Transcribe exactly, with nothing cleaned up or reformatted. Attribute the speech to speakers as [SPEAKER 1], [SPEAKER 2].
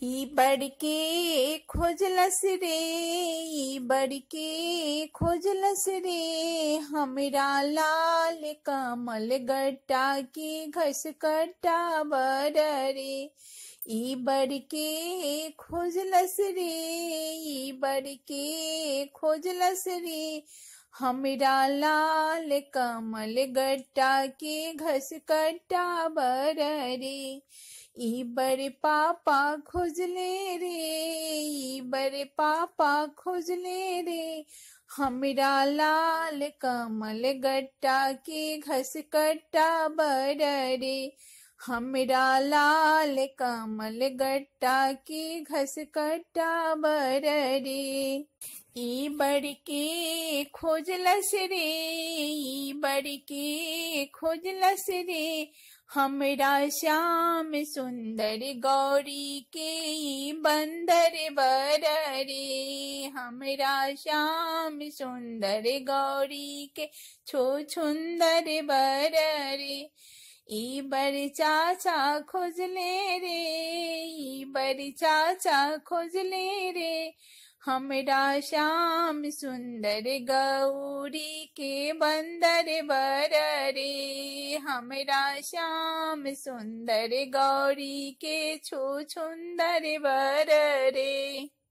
[SPEAKER 1] ई बड़के खोजलस रे, ई बड़के खोजलस रे, हमरा लाल कमल गट्टा के घस कट्टा बर रे। ई बड़के खोजलस रे, ई बड़के खोजलस रे, हमरा लाल कमल गट्टा के घस कट्टा बर रे। ई बड़े पापा खोजले रे, ई बड़े पापा खोजले रे, हमरा लाल कमल गट्टा के घस कट्टा बर रे। हमरा लाल कमल गट्टा के घस कट्टा बर रे। ई बड़के खोजलस रे, ई बड़के खोजलस रे, हमरा श्याम सुंदर गौरी के ई बंदर बर रे। हमरा श्याम सुंदर गौरी के छो छुंदर बर रे। ई बड़ चाचा खोजले रे, ई बड़ चाचा खोजले रे, हमरा श्याम सुंदर गौरी के बंदर बर रे। हमरा श्याम सुंदर गौरी के छो छुंदर बर रे।